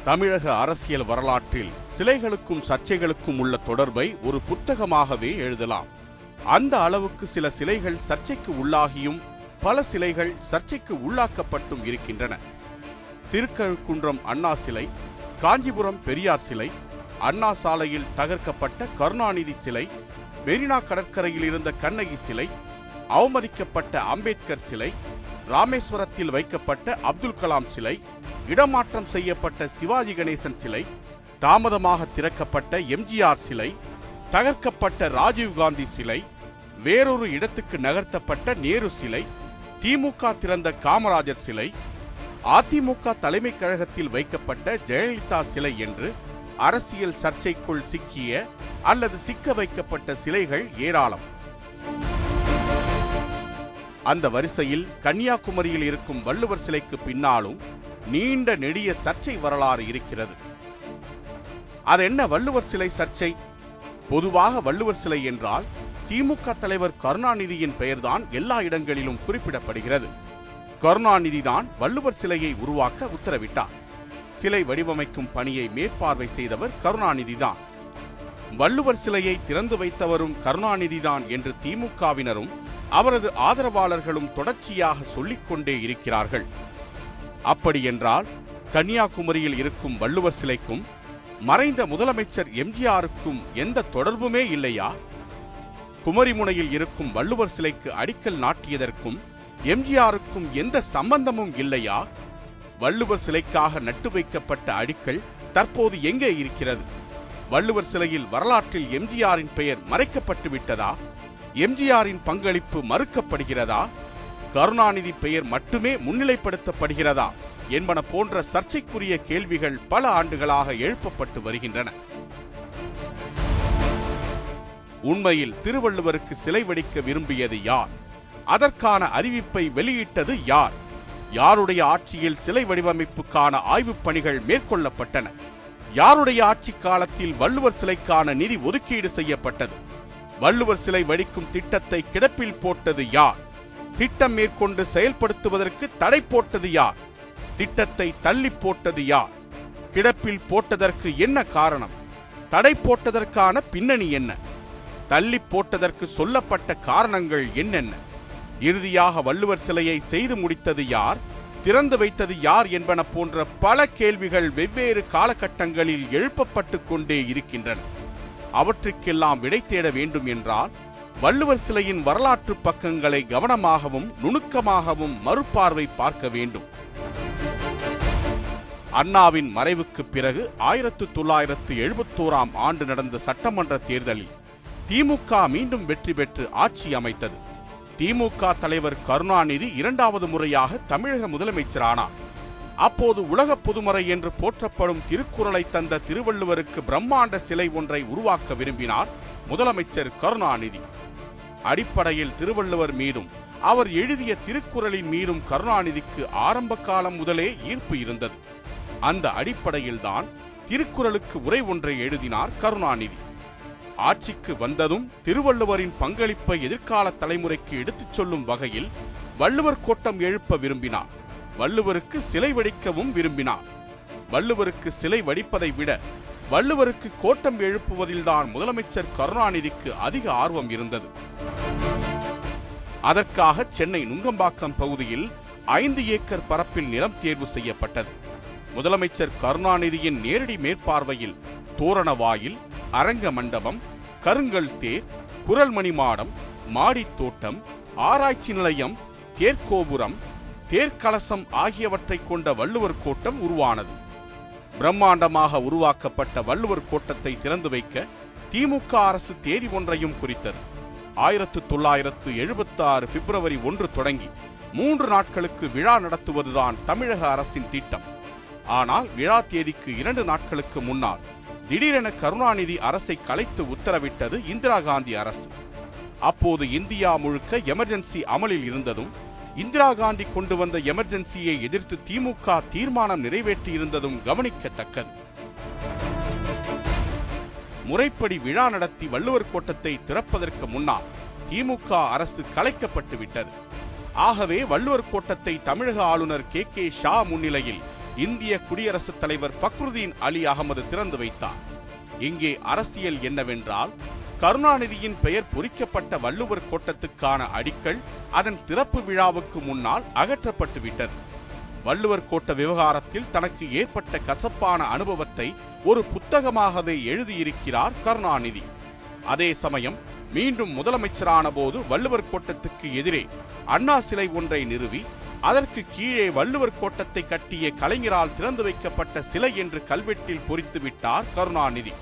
தமிழக அரசியல் வரலாற்றில் சிலைகளுக்கும் சர்ச்சைகளுக்கும் உள்ள தொடர்பை ஒரு புத்தகமாகவே எழுதலாம். அந்த அளவுக்கு சில சிலைகள் சர்ச்சைக்கு உள்ளாகியும் பல சிலைகள் சர்ச்சைக்கு உள்ளாக்கப்பட்டும் இருக்கின்றன. திருக்கழுக்குன்றம் அண்ணா சிலை, காஞ்சிபுரம் பெரியார் சிலை, அண்ணா சாலையில் தகர்க்கப்பட்ட கருணாநிதி சிலை, மெரினா கடற்கரையில் இருந்த கண்ணகி சிலை, அவமதிக்கப்பட்ட அம்பேத்கர் சிலை, ராமேஸ்வரத்தில் வைக்கப்பட்ட அப்துல் கலாம் சிலை, இடமாற்றம் செய்யப்பட்ட சிவாஜி கணேசன் சிலை, தாமதமாக திறக்கப்பட்ட எம்ஜிஆர் சிலை, தகர்க்கப்பட்ட ராஜீவ்காந்தி சிலை, வேறொரு இடத்துக்கு நகர்த்தப்பட்ட நேரு சிலை, திமுக திறந்த காமராஜர் சிலை, அதிமுக தலைமை கழகத்தில் வைக்கப்பட்ட ஜெயலலிதா சிலை என்று அரசியல் சர்ச்சைக்குள் சிக்கிய அல்லது சிக்க வைக்கப்பட்ட சிலைகள் ஏராளம். அந்த வரிசையில் கன்னியாகுமரியில் இருக்கும் வள்ளுவர் சிலைக்கு பின்னாலும் நீண்ட நெடிய சர்ச்சை வரலாறு இருக்கிறது. அதென்ன வள்ளுவர் சிலை சர்ச்சை? பொதுவாக வள்ளுவர் சிலை என்றால் திமுக தலைவர் கருணாநிதியின் பெயர்தான் எல்லா இடங்களிலும் குறிப்பிடப்படுகிறது. கருணாநிதிதான் வள்ளுவர் சிலையை உருவாக்க உத்தரவிட்டார். சிலை வடிவமைக்கும் பணியை மேற்பார்வை செய்தவர் கருணாநிதிதான். வள்ளுவர் சிலையை திறந்து வைத்தவரும் கருணாநிதிதான் என்று திமுகவினரும் அவரது ஆதரவாளர்களும் தொடர்ச்சியாக சொல்லிக்கொண்டே இருக்கிறார்கள். அப்படியென்றால் கன்னியாகுமரியில் இருக்கும் வள்ளுவர் சிலைக்கும் மறைந்த முதலமைச்சர் எம்ஜிஆருக்கும் எந்த தொடர்புமே இல்லையா? குமரிமுனையில் இருக்கும் வள்ளுவர் சிலைக்கு அடிக்கல் நாட்டியதற்கும் எம்ஜிஆருக்கும் எந்த சம்பந்தமும் இல்லையா? வள்ளுவர் சிலைக்காக நட்டு வைக்கப்பட்ட அடிக்கல் தற்போது எங்கே இருக்கிறது? வள்ளுவர் சிலையில் வரலாற்றில் எம்ஜிஆரின் பெயர் மறைக்கப்பட்டு விட்டதா? எம்ஜிஆரின் பங்களிப்பு மறுக்கப்படுகிறதா? கருணாநிதி பெயர் மட்டுமே முன்னிலைப்படுத்தப்படுகிறதா என்பன போன்ற சர்ச்சைக்குரிய கேள்விகள் பல ஆண்டுகளாக எழுப்பப்பட்டு வருகின்றன. உண்மையில் திருவள்ளுவருக்கு சிலை வடிக்க விரும்பியது யார்? அதற்கான அறிவிப்பை வெளியிட்டது யார்? யாருடைய ஆட்சியில் சிலை வடிவமைப்புக்கான ஆய்வுப் பணிகள் மேற்கொள்ளப்பட்டன? யாருடைய ஆட்சி காலத்தில் வள்ளுவர் சிலைக்கான நிதி ஒதுக்கீடு செய்யப்பட்டது? வள்ளுவர் சிலை வடிக்கும் திட்டத்தை கிடப்பில் போட்டது யார்? திட்டம் மேற்கொண்டு செயல்படுத்துவதற்கு தடை போட்டது யார்? திட்டத்தை தள்ளி போட்டது யார்? கிடப்பில் போட்டதற்கு என்ன காரணம்? தடை போட்டதற்கான பின்னணி என்ன? தள்ளி போட்டதற்கு சொல்லப்பட்ட காரணங்கள் என்னென்ன? இறுதியாக வள்ளுவர் சிலையை செய்து முடித்தது யார்? திறந்து வைத்தது யார் என்பன போன்ற பல கேள்விகள் வெவ்வேறு காலகட்டங்களில் எழுப்பப்பட்டு கொண்டே இருக்கின்றன. அவற்றுக்கெல்லாம் விடை தேட வேண்டும் என்றால் வள்ளுவர் சிலையின் வரலாற்று பக்கங்களை கவனமாகவும் நுணுக்கமாகவும் மறுபார்வை பார்க்க வேண்டும். அண்ணாவின் மறைவுக்கு பிறகு 1971ஆம் ஆண்டு நடந்த சட்டமன்ற தேர்தலில் திமுக மீண்டும் வெற்றி பெற்று ஆட்சி அமைத்தது. திமுக தலைவர் கருணாநிதி 2வது முறையாக தமிழக முதலமைச்சரானார். அப்போது உலக பொதுமறை என்று போற்றப்படும் திருக்குறளை தந்த திருவள்ளுவருக்கு பிரம்மாண்ட சிலை ஒன்றை உருவாக்க விரும்பினார் முதலமைச்சர் கருணாநிதி. அடிப்படையில் திருவள்ளுவர் மீதும் அவர் எழுதிய திருக்குறளின் மீதும் கருணாநிதிக்கு ஆரம்ப காலம் முதலே ஈர்ப்பு இருந்தது. அந்த அடிப்படையில்தான் திருக்குறளுக்கு உரை ஒன்றை எழுதினார் கருணாநிதி. ஆட்சிக்கு வந்ததும் திருவள்ளுவரின் பங்களிப்பை எதிர்கால தலைமுறைக்கு எடுத்துச் சொல்லும் வகையில் வள்ளுவர் கோட்டம் எழுப்ப விரும்பினார். வள்ளுவருக்கு சிலை வடிக்கவும் விரும்பினார். வள்ளுவருக்கு சிலை வடிப்பதை விட வள்ளுவருக்கு கோட்டம் எழுப்புவதில்தான் முதலமைச்சர் கருணாநிதிக்கு அதிக ஆர்வம் இருந்தது. அதற்காக சென்னை நுங்கம்பாக்கம் பகுதியில் 5 ஏக்கர் பரப்பில் நிலம் தேர்வு செய்யப்பட்டது. முதலமைச்சர் கருணாநிதியின் நேரடி மேற்பார்வையில் தோரணவாயில், அரங்க மண்டபம், கருங்கல் தேர், குரல்மணி மாடம், மாடித்தோட்டம், ஆராய்ச்சி நிலையம், தேர்கோபுரம், தேர்கலசம் ஆகியவற்றை கொண்ட வள்ளுவர் கோட்டம் உருவானது. பிரம்மாண்டமாக உருவாக்கப்பட்ட வள்ளுவர் கோட்டத்தை திறந்து வைக்க திமுக அரசு தேதி ஒன்றையும் குறித்தது. 1976 பிப்ரவரி 1 தொடங்கி 3 நாட்களுக்கு விழா நடத்துவதுதான் தமிழக அரசின் திட்டம். ஆனால் விழா தேதிக்கு 2 நாட்களுக்கு முன்னால் திடீரென கருணாநிதி அரசை கலைத்து உத்தரவிட்டது இந்திரா காந்தி அரசு. அப்போது இந்தியா முழுக்க எமர்ஜென்சி அமலில் இருந்ததும் இந்திரா காந்தி கொண்டு வந்த எமர்ஜென்சியை எதிர்த்து திமுக தீர்மானம் நிறைவேற்றியிருந்ததும் கவனிக்கத்தக்கது. முறைப்படி விழா நடத்தி வள்ளுவர் கோட்டத்தை திறப்பதற்கு முன்னால் திமுக அரசு கலைக்கப்பட்டு விட்டது. ஆகவே வள்ளுவர் கோட்டத்தை தமிழக ஆளுநர் கே.கே. ஷா முன்னிலையில் இந்திய குடியரசுத் தலைவர் ஃபக்ருதீன் அலி அகமது திறந்து வைத்தார். இங்கே அரசியல் என்னவென்றால், கருணாநிதியின் பெயர் பொறிக்கப்பட்ட வள்ளுவர் கோட்டத்துக்கான அடிக்கல் அதன் திறப்பு விழாவுக்கு முன்னால் அகற்றப்பட்டுவிட்டது. வள்ளுவர் கோட்ட விவகாரத்தில் தனக்கு ஏற்பட்ட கசப்பான அனுபவத்தை ஒரு புத்தகமாகவே எழுதியிருக்கிறார் கருணாநிதி. அதே சமயம் மீண்டும் முதலமைச்சரான போது வள்ளுவர் கோட்டத்துக்கு எதிரே அண்ணா சிலை ஒன்றை நிறுவி அதற்கு கீழே வள்ளுவர் கோட்டத்தை கட்டிய கலைஞரால் திறந்து வைக்கப்பட்ட சிலை என்று கல்வெட்டில் பொறித்துவிட்டார் கருணாநிதி.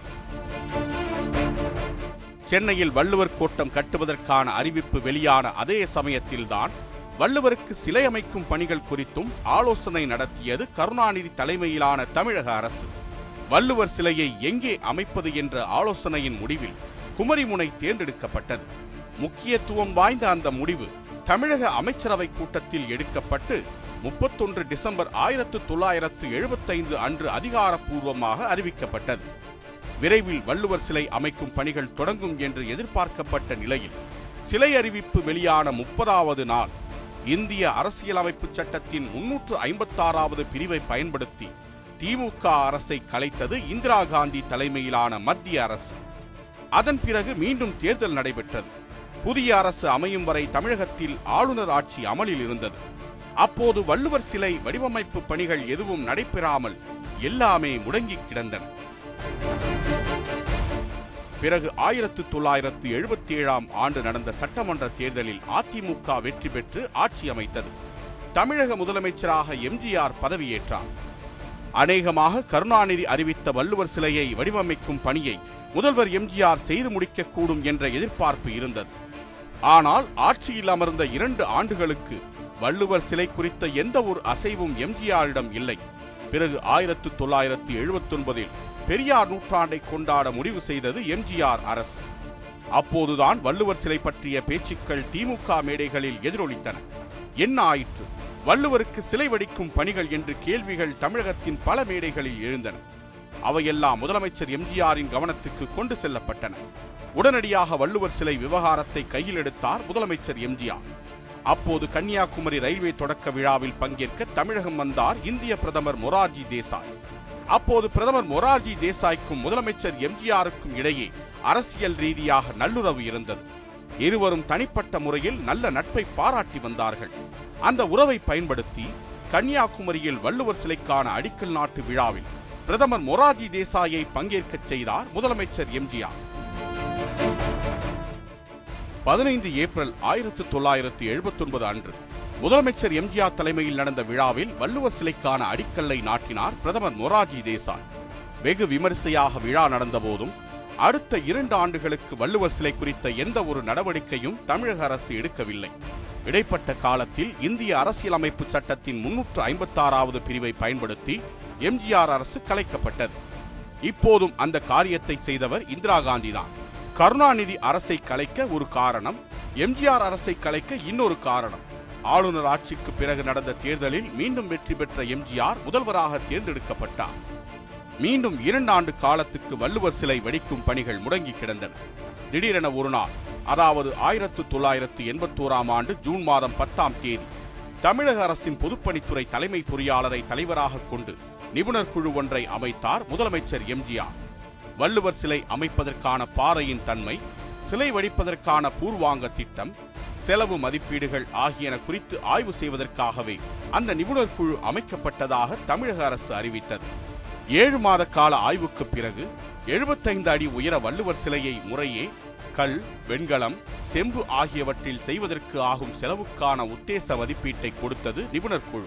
சென்னையில் வள்ளுவர் கோட்டம் கட்டுவதற்கான அறிவிப்பு வெளியான அதே சமயத்தில்தான் வள்ளுவருக்கு சிலை அமைக்கும் பணிகள் குறித்தும் ஆலோசனை நடத்தியது கருணாநிதி தலைமையிலான தமிழக அரசு. வள்ளுவர் சிலையை எங்கே அமைப்பது என்ற ஆலோசனையின் முடிவில் குமரிமுனை தேர்ந்தெடுக்கப்பட்டது. முக்கியத்துவம் வாய்ந்த அந்த முடிவு தமிழக அமைச்சரவை கூட்டத்தில் எடுக்கப்பட்டு 31 டிசம்பர் 1975 அன்று அதிகாரப்பூர்வமாக அறிவிக்கப்பட்டது. விரைவில் வள்ளுவர் சிலை அமைக்கும் பணிகள் தொடங்கும் என்று எதிர்பார்க்கப்பட்ட நிலையில் சிலை அறிவிப்பு வெளியான 30வது நாள் இந்திய அரசியலமைப்பு சட்டத்தின் 356வது பிரிவை பயன்படுத்தி திமுக அரசை கலைத்தது இந்திரா காந்தி தலைமையிலான மத்திய அரசு. அதன் பிறகு மீண்டும் தேர்தல் நடைபெற்றது. புதிய அரசு அமையும் வரை தமிழகத்தில் ஆளுநர் ஆட்சி அமலில் இருந்தது. அப்போது வள்ளுவர் சிலை வடிவமைப்பு பணிகள் எதுவும் நடைபெறாமல் எல்லாமே முடங்கி கிடந்தன. பிறகு 1977ஆம் ஆண்டு நடந்த சட்டமன்ற தேர்தலில் அதிமுக வெற்றி பெற்று ஆட்சி அமைத்தது. தமிழக முதலமைச்சராக எம்ஜிஆர் பதவியேற்றார். அநேகமாக கருணாநிதி அறிவித்த வள்ளுவர் சிலையை வடிவமைக்கும் பணியை முதல்வர் எம்ஜிஆர் செய்து முடிக்கக்கூடும் என்ற எதிர்பார்ப்பு இருந்தது. ஆனால் ஆட்சியில் அமர்ந்த 2 ஆண்டுகளுக்கு வள்ளுவர் சிலை குறித்த எந்த ஒரு அசைவும் எம்ஜிஆரிடம் இல்லை. பிறகு 1979இல் பெரியார் நூற்றாண்டை கொண்டாட முடிவு செய்தது எம்ஜிஆர் அரசு. அப்போதுதான் வள்ளுவர் சிலை பற்றிய பேச்சுக்கள் திமுக மேடைகளில் எதிரொலித்தன. என்ன ஆயிற்று? வள்ளுவருக்கு சிலை வடிக்கும் பணிகள் என்று கேள்விகள் தமிழகத்தின் பல மேடைகளில் எழுந்தன. அவையெல்லாம் முதலமைச்சர் எம்ஜிஆரின் கவனத்துக்கு கொண்டு செல்லப்பட்டன. உடனடியாக வள்ளுவர் சிலை விவகாரத்தை கையில் எடுத்தார் முதலமைச்சர் எம்ஜிஆர். அப்போது கன்னியாகுமரி ரயில்வே தொடக்க விழாவில் பங்கேற்க தமிழகம் வந்தார் இந்திய பிரதமர் மொரார்ஜி தேசாய். அப்போது பிரதமர் மொரார்ஜி தேசாய்க்கும் முதலமைச்சர் எம்ஜிஆருக்கும் இடையே அரசியல் ரீதியாக நல்லுறவு இருந்தது. இருவரும் தனிப்பட்ட முறையில் நல்ல நட்பை பாராட்டி வந்தார்கள். அந்த உறவை பயன்படுத்தி கன்னியாகுமரியில் வள்ளுவர் சிலைக்கான அடிக்கல் நாட்டு விழாவில் பிரதமர் மொரார்ஜி தேசாயை பங்கேற்கச் செய்தார் முதலமைச்சர் எம்ஜிஆர். 15 ஏப்ரல் 1979 அன்று முதலமைச்சர் எம்ஜிஆர் தலைமையில் நடந்த விழாவில் வள்ளுவர் சிலைக்கான அடிக்கல்லை நாட்டினார் பிரதமர் மொரார்ஜி தேசாய். வெகு விமரிசையாக விழா நடந்த போதும் அடுத்த 2 ஆண்டுகளுக்கு வள்ளுவர் சிலை குறித்த எந்த ஒரு நடவடிக்கையும் தமிழக அரசு எடுக்கவில்லை. இடைப்பட்ட காலத்தில் இந்திய அரசியலமைப்பு சட்டத்தின் 356வது பிரிவை பயன்படுத்தி எம்ஜிஆர் அரசு கலைக்கப்பட்டது. இப்போதும் அந்த காரியத்தை செய்தவர் இந்திரா காந்தி தான். கருணாநிதி அரசை கலைக்க ஒரு காரணம், எம்ஜிஆர் அரசை கலைக்க இன்னொரு காரணம். ஆளுநர் ஆட்சிக்கு பிறகு நடந்த தேர்தலில் மீண்டும் வெற்றி பெற்ற எம்ஜிஆர் முதல்வராக தேர்ந்தெடுக்கப்பட்டார். மீண்டும் 2 ஆண்டு காலத்துக்கு வள்ளுவர் சிலை வடிக்கும் பணிகள் முடங்கி கிடந்தன. திடீரென ஒரு நாள், அதாவது 1981ஆம் ஆண்டு ஜூன் மாதம் 10ஆம் தேதி தமிழக அரசின் பொதுப்பணித்துறை தலைமை பொறியாளரை தலைவராக கொண்டு நிபுணர் குழு ஒன்றை அமைத்தார் முதலமைச்சர் எம்ஜிஆர். வள்ளுவர் சிலை அமைப்பதற்கான பாறையின் தன்மை, சிலை வடிப்பதற்கான பூர்வாங்க திட்டம், செலவு மதிப்பீடுகள் ஆகியன குறித்து ஆய்வு செய்வதற்காகவே அந்த நிபுணர் குழு அமைக்கப்பட்டதாக தமிழக அரசு அறிவித்தது. 7 மாத கால ஆய்வுக்கு பிறகு 75 அடி உயர வள்ளுவர் சிலையை முறையே கல், வெண்கலம், செம்பு ஆகியவற்றில் செய்வதற்கு ஆகும் செலவுக்கான உத்தேச மதிப்பீட்டை கொடுத்தது நிபுணர் குழு.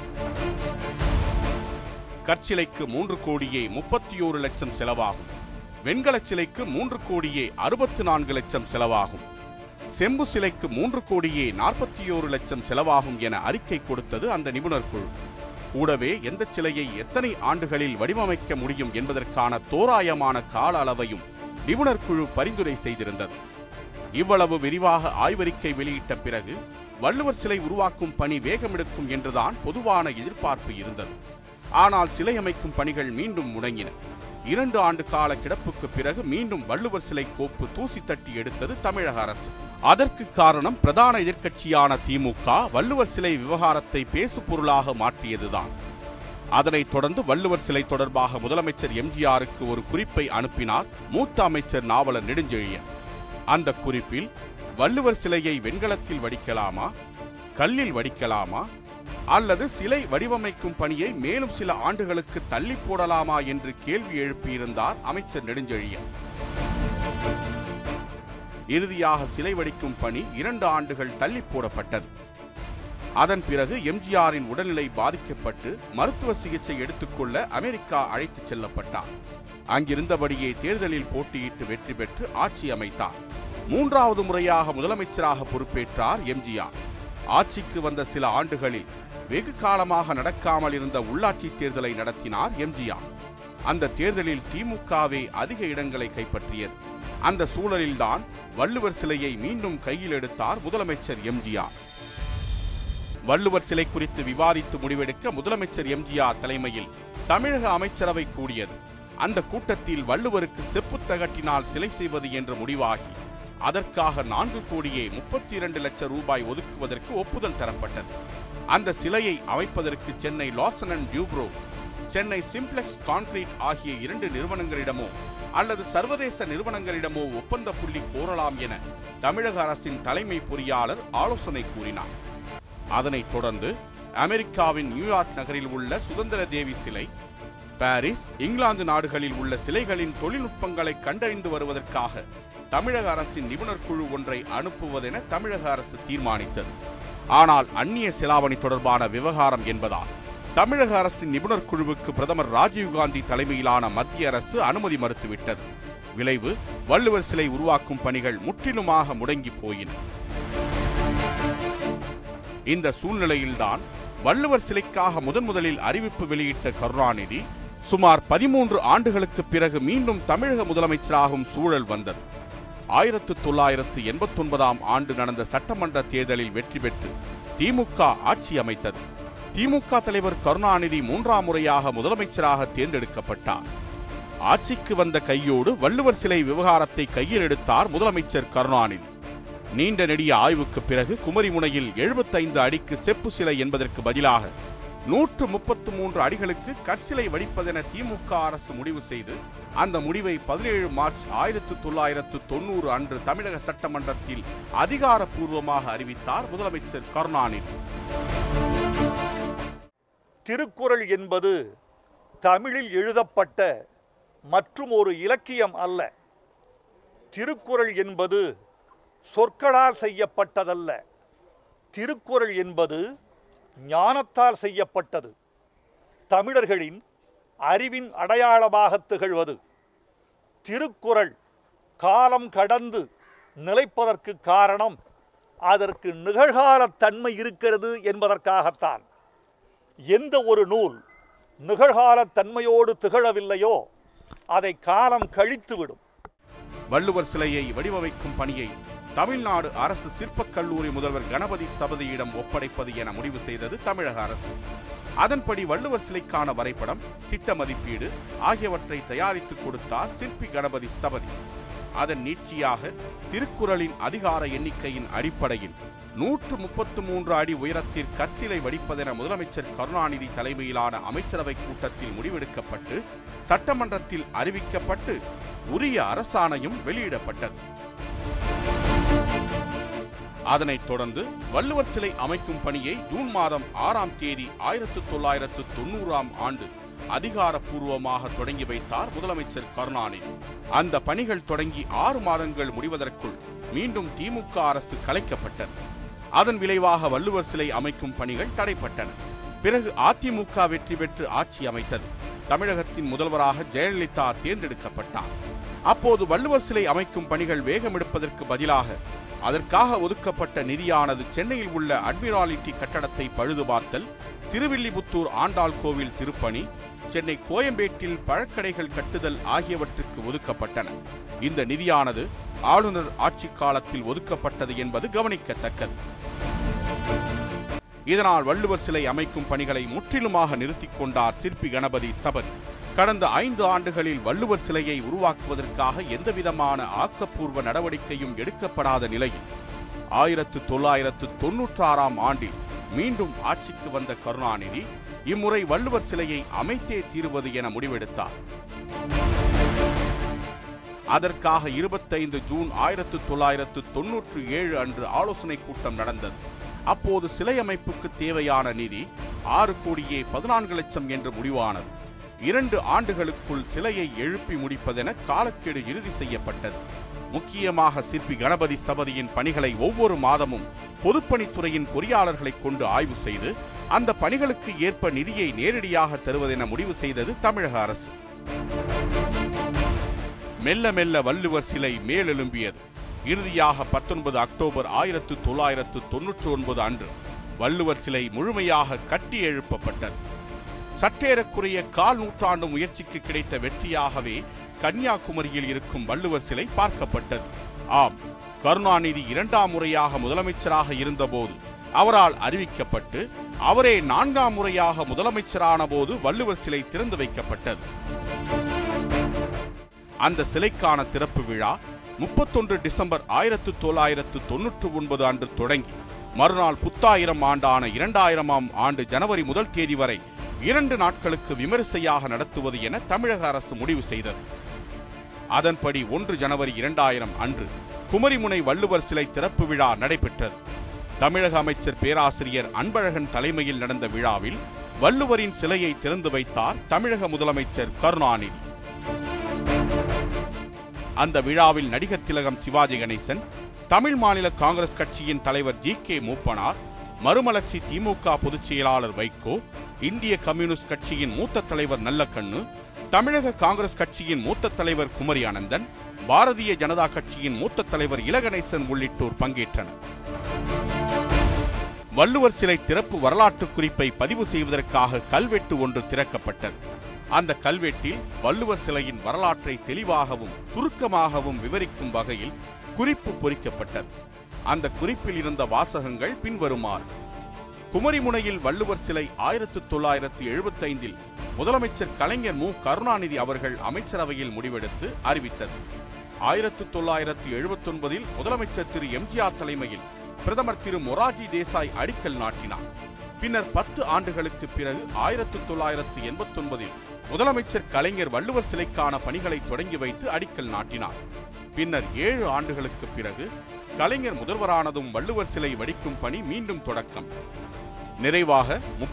கற்சிலைக்கு 3 கோடியே 31 லட்சம் செலவாகும். வெண்கல சிலைக்கு 3 கோடியே 64 லட்சம் செலவாகும். செம்பு சிலைக்கு 3 கோடியே 41 லட்சம் செலவாகும் என அறிக்கை கொடுத்தது அந்த நிபுணர் குழு. கூடவே எந்த சிலையை எத்தனை ஆண்டுகளில் வடிவமைக்க முடியும் என்பதற்கான தோராயமான கால அளவையும் நிபுணர் குழு பரிந்துரை செய்திருந்தது. இவ்வளவு விரிவாக ஆய்வறிக்கை வெளியிட்ட பிறகு வள்ளுவர் சிலை உருவாக்கும் பணி வேகமெடுக்கும் என்றுதான் பொதுவான எதிர்பார்ப்பு இருந்தது. ஆனால் சிலை அமைக்கும் பணிகள் மீண்டும் முடங்கின. 2 ஆண்டு கால கிடப்புக்கு பிறகு மீண்டும் வள்ளுவர் சிலை கோப்பு தூசி தட்டி எடுத்தது தமிழக அரசு. அதற்கு காரணம் பிரதான எதிர்க்கட்சியான திமுக வள்ளுவர் சிலை விவகாரத்தை பேசு பொருளாக மாற்றியதுதான். அதனைத் தொடர்ந்து வள்ளுவர் சிலை தொடர்பாக முதலமைச்சர் எம்ஜிஆருக்கு ஒரு குறிப்பை அனுப்பினார் மூத்த அமைச்சர் நாவலர் நெடுஞ்செழியன். அந்த குறிப்பில் வள்ளுவர் சிலையை வெண்கலத்தில் வடிக்கலாமா, கல்லில் வடிக்கலாமா, அல்லது சிலை வடிவமைக்கும் பணியை மேலும் சில ஆண்டுகளுக்கு தள்ளி போடலாமா என்று கேள்வி எழுப்பியிருந்தார் அமைச்சர் நெடுஞ்செழியன். இறுதியாக சிலை வடிக்கும் பணி 2 ஆண்டுகள் தள்ளி போடப்பட்டது. அதன் பிறகு எம்ஜிஆரின் உடல்நிலை பாதிக்கப்பட்டு மருத்துவ சிகிச்சை எடுத்துக்கொள்ள அமெரிக்கா அழைத்துச் செல்லப்பட்டார். அங்கிருந்தபடியே தேர்தலில் போட்டியிட்டு வெற்றி பெற்று ஆட்சி அமைத்தார். 3வது முறையாக முதலமைச்சராக பொறுப்பேற்றார் எம்ஜிஆர். ஆட்சிக்கு வந்த சில ஆண்டுகளில் வெகு காலமாக நடக்காமல் இருந்த உள்ளாட்சி தேர்தலை நடத்தினார் எம்ஜிஆர். அந்த தேர்தலில் திமுகவே அதிக இடங்களை கைப்பற்றியது. அந்த சூழலில்தான் வள்ளுவர் சிலையை மீண்டும் கையில் எடுத்தார் முதலமைச்சர் எம்ஜிஆர். வள்ளுவர் சிலை குறித்து விவாதித்து முடிவெடுக்க முதலமைச்சர் எம்ஜிஆர் தலைமையில் தமிழக அமைச்சரவை கூடியது. அந்த கூட்டத்தில் வள்ளுவருக்கு செப்புத் தகட்டினால் சிலை செய்வது என்று முடிவாகி அதற்காக 4,32 லட்சம் ரூபாய் ஒதுக்குவதற்கு ஒப்புதல் தரப்பட்டது. அந்த சிலையை அமைப்பதற்கு Chennai Larsen and Toubro, Chennai simplex concrete ஆகிய 2 நிறுவனங்களிடமோ அல்லது சர்வதேச நிறுவனங்களிடமோ ஒப்பந்த புள்ளி கோரலாம் என தமிழக அரசின் தலைமை பொறியாளர் ஆலோசனை கூறினார். அதனைத் தொடர்ந்து அமெரிக்காவின் நியூயார்க் நகரில் உள்ள சுதந்திர தேவி சிலை, பாரிஸ், இங்கிலாந்து நாடுகளில் உள்ள சிலைகளின் தொழில்நுட்பங்களை கண்டறிந்து வருவதற்காக தமிழக அரசின் நிபுணர் குழு ஒன்றை அனுப்புவதென தமிழக அரசு தீர்மானித்தது. ஆனால் அந்நிய செலாவணி தொடர்பான விவகாரம் என்பதால் தமிழக அரசின் நிபுணர் குழுவுக்கு பிரதமர் ராஜீவ்காந்தி தலைமையிலான மத்திய அரசு அனுமதி மறுத்துவிட்டது. விளைவு, வள்ளுவர் சிலை உருவாக்கும் பணிகள் முற்றிலுமாக முடங்கி போயின. இந்த சூழ்நிலையில்தான் வள்ளுவர் சிலைக்காக முதலில் அறிவிப்பு வெளியிட்ட கருணாநிதி சுமார் 13 ஆண்டுகளுக்கு பிறகு மீண்டும் தமிழக முதலமைச்சராகும் சூழல் வந்தது. 1989ஆம் ஆண்டு நடந்த சட்டமன்ற தேர்தலில் வெற்றி பெற்று திமுக ஆட்சி அமைத்தது. திமுக தலைவர் கருணாநிதி 3ஆம் முறையாக முதலமைச்சராக தேர்ந்தெடுக்கப்பட்டார். ஆட்சிக்கு வந்த கையோடு வள்ளுவர் சிலை விவகாரத்தை கையில் எடுத்தார் முதலமைச்சர் கருணாநிதி. நீண்ட நெடிய ஆய்வுக்கு பிறகு குமரிமுனையில் 75 அடிக்கு செப்பு சிலை என்பதற்கு பதிலாக 133 அடிகளுக்கு கற்சிலை வடிப்பதென திமுக அரசு முடிவு செய்து அந்த முடிவை 17 மார்ச் 1990 அன்று தமிழக சட்டமன்றத்தில் அதிகாரப்பூர்வமாக அறிவித்தார் முதலமைச்சர் கருணாநிதி. திருக்குறள் என்பது தமிழில் எழுதப்பட்ட மற்றும் ஒரு இலக்கியம் அல்ல. திருக்குறள் என்பது சொற்களால் செய்யப்பட்டதல்ல. திருக்குறள் என்பது ஞானத்தால் செய்யப்பட்டது. தமிழர்களின் அறிவின் அடையாளமாக திகழ்வது. திருக்குறள் காலம் கடந்து நிலைப்பதற்கு காரணம் அதற்கு நிகழ்கால தன்மை இருக்கிறது என்பதற்காகத்தான். எந்த ஒரு நூல் நிகழ்கால தன்மையோடு திகழவில்லையோ அதை காலம் கழித்துவிடும். வள்ளுவர் சிலையை வடிவமைக்கும் பணியை தமிழ்நாடு அரசு சிற்பக் கல்லூரி முதல்வர் கணபதி ஸ்தபதியிடம் ஒப்படைப்பது என முடிவு செய்தது தமிழக அரசு. அதன்படி வள்ளுவர் சிலைக்கான வரைபடம், திட்ட மதிப்பீடு ஆகியவற்றை தயாரித்து கொடுத்தார் சிற்பி கணபதி ஸ்தபதி. அதன் நீட்சியாக திருக்குறளின் அதிகார எண்ணிக்கையின் அடிப்படையில் 133 அடி உயரத்தில் கற்சிலை வடிப்பதென முதலமைச்சர் கருணாநிதி தலைமையிலான அமைச்சரவை கூட்டத்தில் முடிவெடுக்கப்பட்டு சட்டமன்றத்தில் அறிவிக்கப்பட்டு உரிய அரசாணையும் வெளியிடப்பட்டது. அதனைத் தொடர்ந்து வள்ளுவர் சிலை அமைக்கும் பணியை ஜூன் மாதம் 6ஆம் தேதி 1990ஆம் ஆண்டு அதிகாரப்பூர்வமாக தொடங்கி வைத்தார் முதலமைச்சர் கருணாநிதி. அந்த பணிகள் தொடங்கி 6 மாதங்கள் முடிவதற்குள் மீண்டும் திமுக அரசு கலைக்கப்பட்டது. அதன் விளைவாக வள்ளுவர் சிலை அமைக்கும் பணிகள் தடைப்பட்டன. பிறகு அதிமுக வெற்றி பெற்று ஆட்சி அமைத்தது. தமிழகத்தின் முதல்வராக ஜெயலலிதா தேர்ந்தெடுக்கப்பட்டார். அப்போது வள்ளுவர் சிலை அமைக்கும் பணிகள் வேகமெடுப்பதற்கு பதிலாக அதற்காக ஒதுக்கப்பட்ட நிதியானது சென்னையில் உள்ள அட்மிராலிட்டி கட்டடத்தை பழுதுபார்த்தல், திருவில்லிபுத்தூர் ஆண்டாள் கோவில் திருப்பணி, சென்னை கோயம்பேட்டில் பழக்கடைகள் கட்டுதல் ஆகியவற்றுக்கு ஒதுக்கப்பட்டன. இந்த நிதியானது ஆளுநர் ஆட்சி காலத்தில் ஒதுக்கப்பட்டது என்பது கவனிக்கத்தக்கது. இதனால் வள்ளுவர் சிலை அமைக்கும் பணிகளை முற்றிலுமாக நிறுத்திக் கொண்டார் சிற்பி கணபதி ஸ்தபதி. கடந்த 5 ஆண்டுகளில் வள்ளுவர் சிலையை உருவாக்குவதற்காக எந்தவிதமான ஆக்கப்பூர்வ நடவடிக்கையும் எடுக்கப்படாத நிலையில் 1996ஆம் ஆண்டில் மீண்டும் ஆட்சிக்கு வந்த கருணாநிதி இம்முறை வள்ளுவர் சிலையை அமைத்தே தீருவது என முடிவெடுத்தார். அதற்காக 25 ஜூன் 1997 அன்று ஆலோசனை கூட்டம் நடந்தது. அப்போது சிலை அமைப்புக்கு தேவையான நிதி 6,14,00,000 என்று முடிவானது. 2 ஆண்டுகளுக்குள் சிலையை எழுப்பி முடிப்பதென காலக்கெடு இறுதி செய்யப்பட்டது. முக்கியமாக சிற்பி கணபதி ஸ்தபதியின் பணிகளை ஒவ்வொரு மாதமும் பொதுப்பணித்துறையின் பொறியாளர்களை கொண்டு ஆய்வு செய்து அந்த பணிகளுக்கு ஏற்ப நிதியை நேரடியாக தருவதென முடிவு செய்தது தமிழக அரசு. மெல்ல மெல்ல வள்ளுவர் சிலை மேலெழும்பியது. இறுதியாக 19 அக்டோபர் 1999 அன்று வள்ளுவர் சிலை முழுமையாக கட்டி எழுப்பப்பட்டது. சற்றேறக்குறைய 1/4 நூற்றாண்டு முயற்சிக்கு கிடைத்த வெற்றியாகவே கன்னியாகுமரியில் இருக்கும் வள்ளுவர் சிலை பார்க்கப்பட்டது. ஆம், கருணாநிதி 2ஆம் முறையாக முதலமைச்சராக இருந்தபோது அவரால் அறிவிக்கப்பட்டு அவரே 4ஆம் முறையாக முதலமைச்சரான போது வள்ளுவர் சிலை திறந்து வைக்கப்பட்டது. அந்த சிலைக்கான திறப்பு விழா 31 டிசம்பர் 1999 அன்று தொடங்கி மறுநாள் புத்தாயிரம் ஆண்டான 2000ஆம் ஆண்டு ஜனவரி 1 தேதி வரை 2 நாட்களுக்கு விமரிசையாக நடத்துவது என தமிழக அரசு முடிவு செய்தது. அதன்படி 1 ஜனவரி 2000 அன்று குமரிமுனை வள்ளுவர் சிலை திறப்பு விழா நடைபெற்றது. தமிழக அமைச்சர் பேராசிரியர் அன்பழகன் தலைமையில் நடந்த விழாவில் வள்ளுவரின் சிலையை திறந்து வைத்தார் தமிழக முதலமைச்சர் கருணாநிதி. அந்த விழாவில் நடிகர் திலகம் சிவாஜி கணேசன், தமிழ் மாநில காங்கிரஸ் கட்சியின் தலைவர் ஜி கே மூப்பனார், மறுமலர்ச்சி திமுக பொதுச் செயலாளர் வைகோ, இந்திய கம்யூனிஸ்ட் கட்சியின் மூத்த தலைவர் நல்லக்கண்ணு, தமிழக காங்கிரஸ் கட்சியின் மூத்த தலைவர் குமரி அனந்தன், பாரதிய ஜனதா கட்சியின் மூத்த தலைவர் இலகணேசன் உள்ளிட்டோர் பங்கேற்றனர். வள்ளுவர் சிலை திறப்பு வரலாற்று குறிப்பை பதிவு செய்வதற்காக கல்வெட்டு ஒன்று திறக்கப்பட்டது. அந்த கல்வெட்டில் வள்ளுவர் சிலையின் வரலாற்றை தெளிவாகவும் சுருக்கமாகவும் விவரிக்கும் வகையில் குறிப்பு பொறிக்கப்பட்டது. அந்த குறிப்பில் இருந்த வாசகங்கள் பின்வருமாறு: குமரிமுனையில் வள்ளுவர் சிலை 1975 முதலமைச்சர் கலைஞர் மு கருணாநிதி அவர்கள் அமைச்சரவையில் முடிவெடுத்து அறிவித்தது. 1979 முதலமைச்சர் திரு எம்ஜிஆர் தலைமையில் பிரதமர் திரு மொரார்ஜி தேசாய் அடிக்கல் நாட்டினார். பின்னர் 10 ஆண்டுகளுக்கு பிறகு 1989 முதலமைச்சர் கலைஞர் வள்ளுவர் சிலைக்கான பணிகளை தொடங்கி வைத்து அடிக்கல் நாட்டினார். பின்னர் 7 ஆண்டுகளுக்கு பிறகு கலைஞர் முதல்வரானதும் வள்ளுவர் சிலை வடிக்கும் பணி மீண்டும் தொடக்கம். நிறைவாக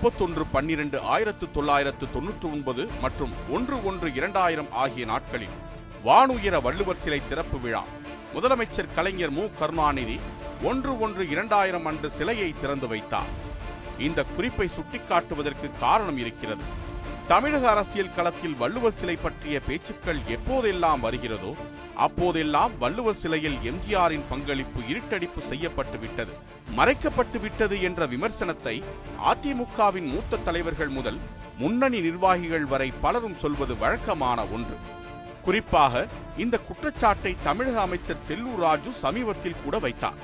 31/12/1999 மற்றும் 1/1/2000 ஆகிய நாட்களில் வானுயர வள்ளுவர் சிலை திறப்பு விழா முதலமைச்சர் கலைஞர் மு கருணாநிதி 1/1/2000 அன்று சிலையை திறந்து வைத்தார். இந்த குறிப்பை சுட்டிக்காட்டுவதற்கு காரணம் இருக்கிறது. தமிழக அரசியல் களத்தில் வள்ளுவர் சிலை பற்றிய பேச்சுக்கள் எப்போதெல்லாம் வருகிறதோ அப்போதெல்லாம் வள்ளுவர் சிலையில் எம்ஜிஆரின் பங்களிப்பு இருட்டடிப்பு செய்யப்பட்டு விட்டது, மறைக்கப்பட்டு விட்டது என்ற விமர்சனத்தை அதிமுகவின் மூத்த தலைவர்கள் முதல் முன்னணி நிர்வாகிகள் வரை பலரும் சொல்வது வழக்கமான ஒன்று. குறிப்பாக இந்த குற்றச்சாட்டை தமிழக அமைச்சர் செல்லூர் ராஜு சமீபத்தில் கூட வைத்தார்.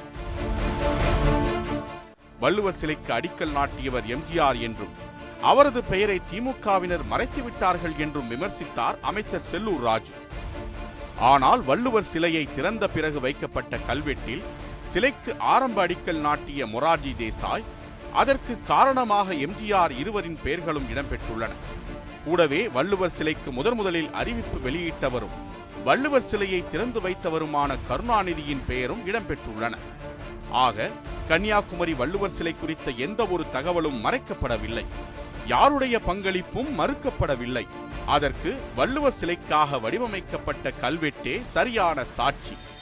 வள்ளுவர் சிலைக்கு அடிக்கல் நாட்டியவர் எம்ஜிஆர் என்றும் அவரது பெயரை திமுகவினர் மறைத்துவிட்டார்கள் என்றும் விமர்சித்தார் அமைச்சர் செல்லூர் ராஜு. ஆனால் வள்ளுவர் சிலையை திறந்த பிறகு வைக்கப்பட்ட கல்வெட்டில் சிலைக்கு ஆரம்ப அடிக்கல் நாட்டிய மொரார்ஜி தேசாய், அதற்கு காரணமாக எம்ஜிஆர் இருவரின் பெயர்களும் இடம்பெற்றுள்ளன. கூடவே வள்ளுவர் சிலைக்கு முதலில் அறிவிப்பு வெளியிட்டவரும் வள்ளுவர் சிலையை திறந்து வைத்தவருமான கருணாநிதியின் பெயரும் இடம்பெற்றுள்ளன. ஆக கன்னியாகுமரி வள்ளுவர் சிலை குறித்த எந்த ஒரு தகவலும் மறைக்கப்படவில்லை, யாருடைய பங்களிப்பும் மறுக்கப்படவில்லை. அதற்கு வள்ளுவர் சிலைக்காக வடிவமைக்கப்பட்ட கல்வெட்டே சரியான சாட்சி.